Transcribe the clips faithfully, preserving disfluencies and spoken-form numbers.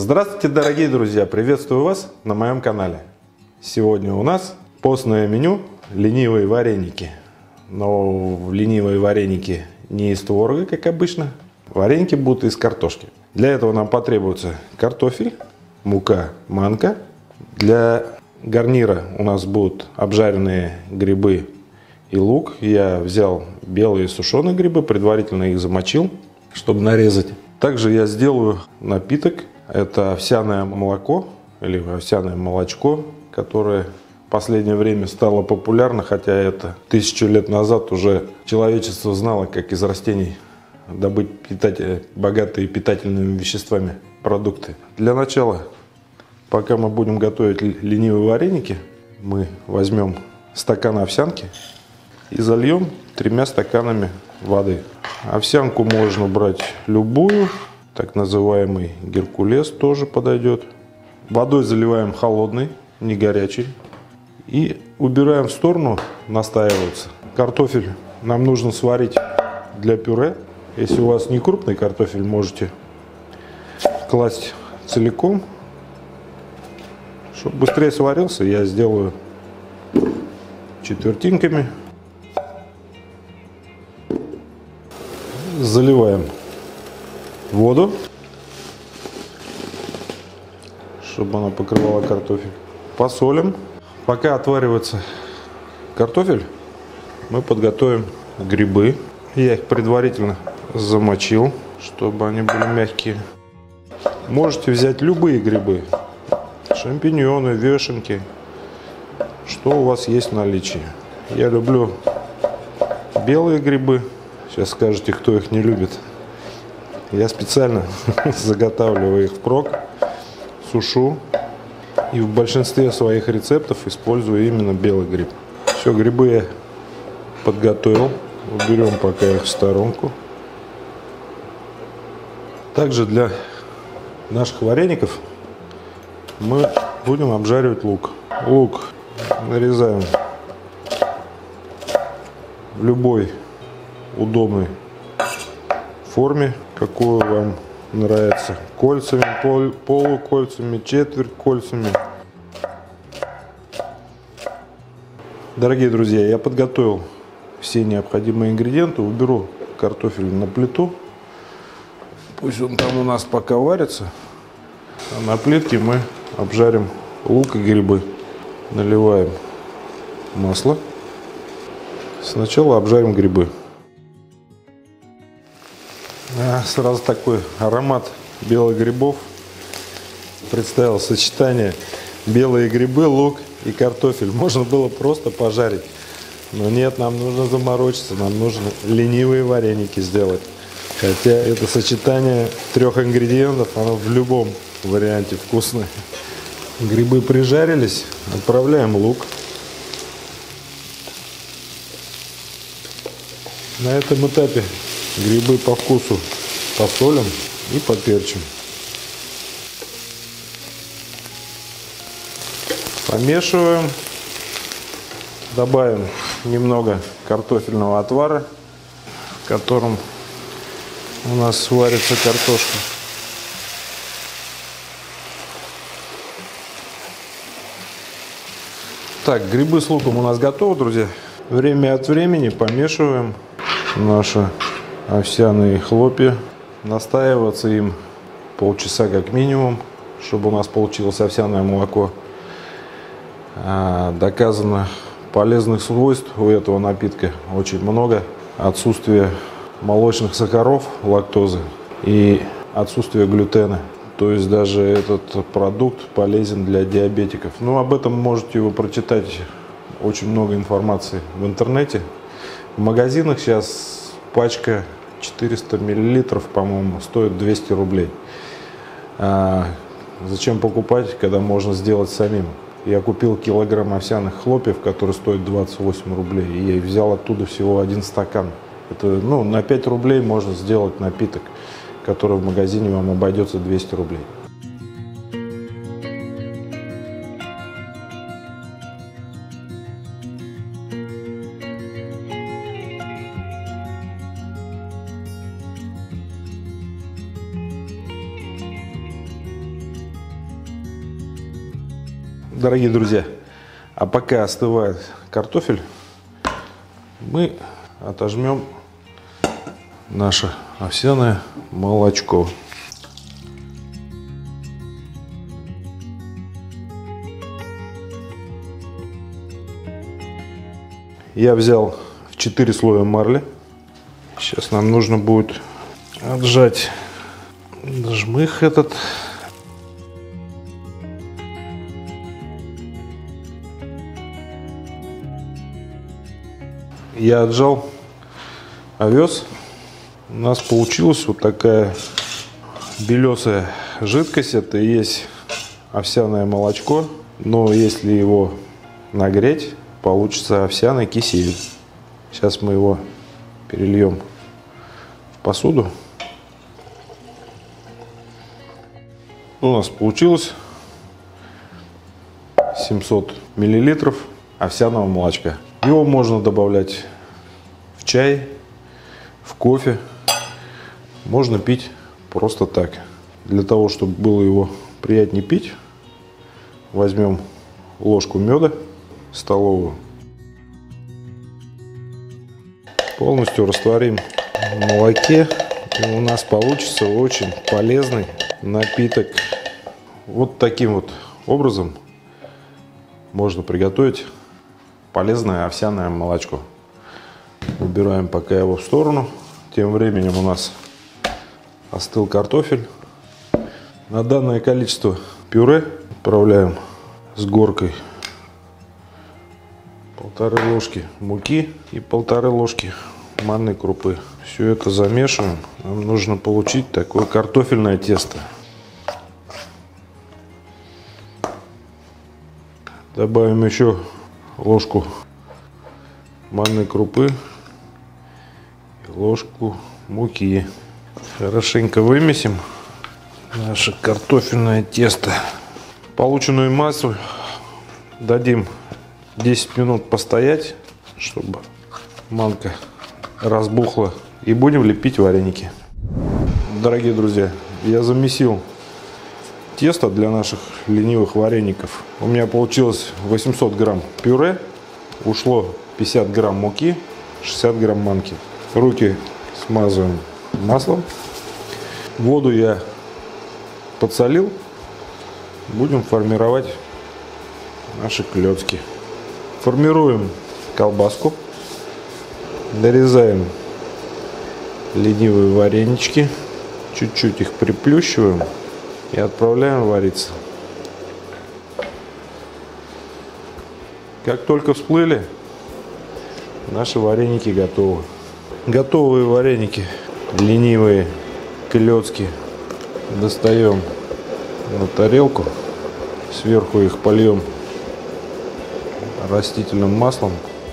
Здравствуйте, дорогие друзья! Приветствую вас на моем канале. Сегодня у нас постное меню ленивые вареники. Но ленивые вареники не из творога, как обычно. Вареники будут из картошки. Для этого нам потребуется картофель, мука манка. Для гарнира у нас будут обжаренные грибы и лук. Я взял белые сушеные грибы, предварительно их замочил, чтобы нарезать. Также я сделаю напиток. Это овсяное молоко или овсяное молочко, которое в последнее время стало популярно, хотя это тысячу лет назад уже человечество знало, как из растений добыть питатель, богатые питательными веществами продукты. Для начала, пока мы будем готовить ленивые вареники, мы возьмем стакан овсянки и зальем тремя стаканами воды. Овсянку можно брать любую, так называемый геркулес тоже подойдет. Водой заливаем холодной, не горячей. И убираем в сторону настаиваться. Картофель нам нужно сварить для пюре. Если у вас не крупный картофель, можете класть целиком. Чтобы быстрее сварился, я сделаю четвертинками. Заливаем воду, чтобы она покрывала картофель. Посолим. Пока отваривается картофель, мы подготовим грибы. Я их предварительно замочил, чтобы они были мягкие. Можете взять любые грибы. Шампиньоны, вешенки. Что у вас есть в наличии. Я люблю белые грибы. Сейчас скажете, кто их не любит. Я специально заготавливаю их впрок, сушу. И в большинстве своих рецептов использую именно белый гриб. Все, грибы я подготовил. Уберем пока их в сторонку. Также для наших вареников мы будем обжаривать лук. Лук нарезаем в любой удобной форме, какую вам нравится. Кольцами, пол, полукольцами, четверть кольцами. Дорогие друзья, я подготовил все необходимые ингредиенты. Уберу картофель на плиту. Пусть он там у нас пока варится. А на плитке мы обжарим лук и грибы. Наливаем масло. Сначала обжарим грибы. А, сразу такой аромат белых грибов. Представил сочетание белые грибы, лук и картофель. Можно было просто пожарить. Но нет, нам нужно заморочиться. Нам нужно ленивые вареники сделать. Хотя это сочетание трех ингредиентов, оно в любом варианте вкусное. Грибы прижарились. Отправляем лук. На этом этапе грибы по вкусу посолим и поперчим. Помешиваем. Добавим немного картофельного отвара, в котором у нас сварится картошка. Так, грибы с луком у нас готовы, друзья. Время от времени помешиваем наши овсяные хлопья. Настаиваться им полчаса как минимум, чтобы у нас получилось овсяное молоко. А, доказано полезных свойств у этого напитка очень много. Отсутствие молочных сахаров, лактозы и отсутствие глютена. То есть даже этот продукт полезен для диабетиков. Ну, об этом можете вы прочитать очень много информации в интернете. В магазинах сейчас пачка четыреста миллилитров, по-моему, стоит двести рублей. А зачем покупать, когда можно сделать самим? Я купил килограмм овсяных хлопьев, которые стоят двадцать восемь рублей. И я взял оттуда всего один стакан. Это, ну, на пять рублей можно сделать напиток, который в магазине вам обойдется двести рублей. Дорогие друзья, а пока остывает картофель, мы отожмем наше овсяное молочко. Я взял в четыре слоя марли. Сейчас нам нужно будет отжать жмых этот. Я отжал овес. У нас получилась вот такая белесая жидкость. Это и есть овсяное молочко. Но если его нагреть, получится овсяный кисель. Сейчас мы его перельем в посуду. У нас получилось семьсот миллилитров овсяного молочка. Его можно добавлять в чай, в кофе. Можно пить просто так. Для того, чтобы было его приятнее пить, возьмем ложку меда столовую. Полностью растворим в молоке. И у нас получится очень полезный напиток. Вот таким вот образом можно приготовить полезное овсяное молочко. Убираем пока его в сторону. Тем временем у нас остыл картофель. На данное количество пюре отправляем с горкой полторы ложки муки и полторы ложки манной крупы. Все это замешиваем. Нам нужно получить такое картофельное тесто. Добавим еще ложку манной крупы и ложку муки. Хорошенько вымесим наше картофельное тесто. Полученную массу дадим десять минут постоять, чтобы манка разбухла, и будем лепить вареники. Дорогие друзья, я замесил тесто для наших ленивых вареников. У меня получилось восемьсот грамм пюре, ушло пятьдесят грамм муки, шестьдесят грамм манки. Руки смазываем маслом. Воду я подсолил. Будем формировать наши клёцки. Формируем колбаску. Нарезаем ленивые варенички. Чуть-чуть их приплющиваем и отправляем вариться. Как только всплыли, наши вареники готовы. Готовые вареники, ленивые клёцки, достаем на тарелку. Сверху их польем растительным маслом.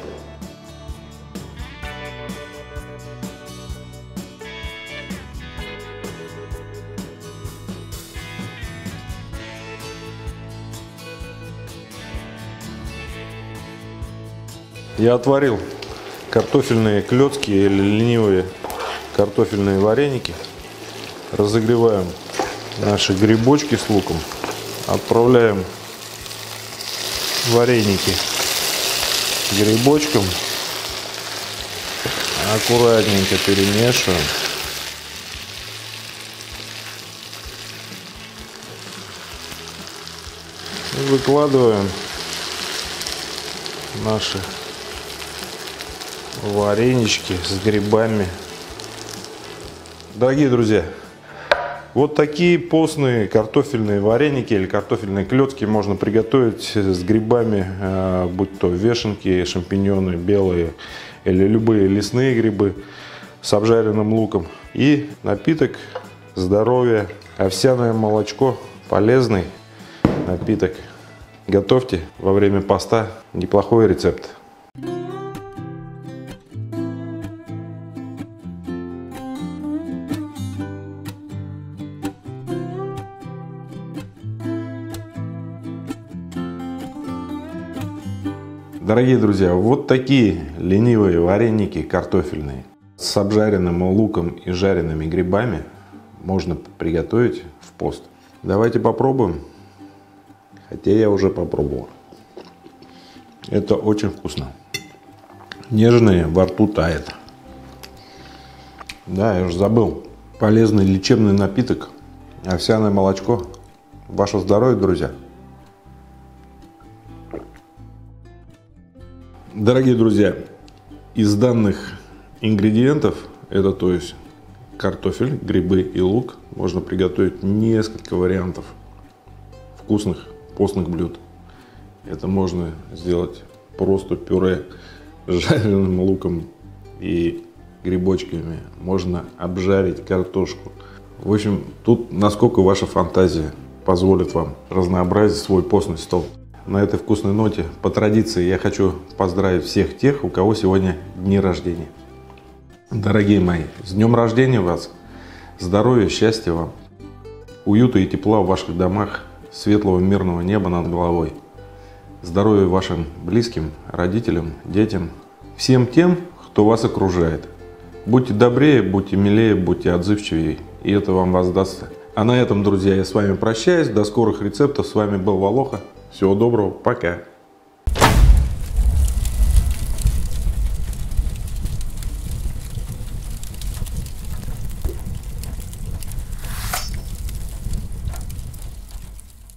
Я отварил картофельные клёцки или ленивые картофельные вареники. Разогреваем наши грибочки с луком. Отправляем вареники грибочком. Аккуратненько перемешиваем. И выкладываем наши варенички с грибами. Дорогие друзья, вот такие постные картофельные вареники или картофельные клёцки можно приготовить с грибами, будь то вешенки, шампиньоны белые или любые лесные грибы с обжаренным луком. И напиток здоровья, овсяное молочко, полезный напиток. Готовьте во время поста, неплохой рецепт. Дорогие друзья, вот такие ленивые вареники картофельные с обжаренным луком и жареными грибами можно приготовить в пост. Давайте попробуем. Хотя я уже попробовал. Это очень вкусно. Нежные, во рту тает. Да, я уже забыл. Полезный лечебный напиток. Овсяное молочко. Ваше здоровье, друзья. Дорогие друзья, из данных ингредиентов, это то есть картофель, грибы и лук, можно приготовить несколько вариантов вкусных постных блюд. Это можно сделать просто пюре с жареным луком и грибочками. Можно обжарить картошку. В общем, тут насколько ваша фантазия позволит вам разнообразить свой постный стол. На этой вкусной ноте, по традиции, я хочу поздравить всех тех, у кого сегодня дни рождения. Дорогие мои, с днем рождения вас! Здоровья, счастья вам! Уюта и тепла в ваших домах, светлого мирного неба над головой. Здоровья вашим близким, родителям, детям, всем тем, кто вас окружает. Будьте добрее, будьте милее, будьте отзывчивее, и это вам воздастся. А на этом, друзья, я с вами прощаюсь. До скорых рецептов. С вами был Волоха. Всего доброго. Пока.